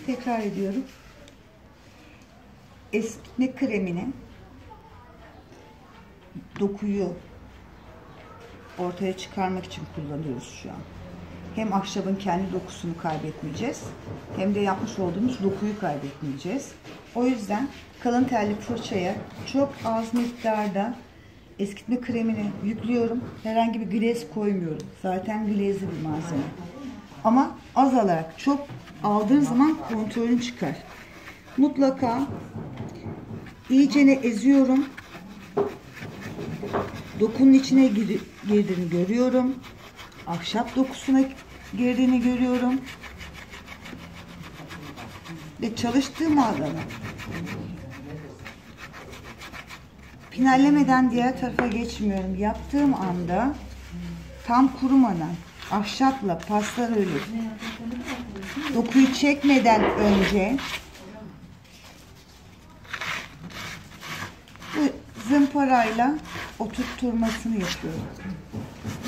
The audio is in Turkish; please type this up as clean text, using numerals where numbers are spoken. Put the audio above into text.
Tekrar ediyorum. Eskitme kremini, dokuyu ortaya çıkarmak için kullanıyoruz şu an. Hem ahşabın kendi dokusunu kaybetmeyeceğiz, hem de yapmış olduğumuz dokuyu kaybetmeyeceğiz. O yüzden kalın telli fırçaya çok az miktarda eskitme kremini yüklüyorum. Herhangi bir glaz koymuyorum. Zaten glazlı bir malzeme. Ama az alarak, çok aldığın zaman kontrolün çıkar. Mutlaka iyicene eziyorum. Dokunun içine girdiğini görüyorum. Ahşap dokusuna girdiğini görüyorum. Ve çalıştığım alanı pinellemeden diğer tarafa geçmiyorum. Yaptığım anda tam kurumadan ahşapla paslar örüp dokuyu çekmeden önce bu zımparayla oturtturmasını yapıyorum.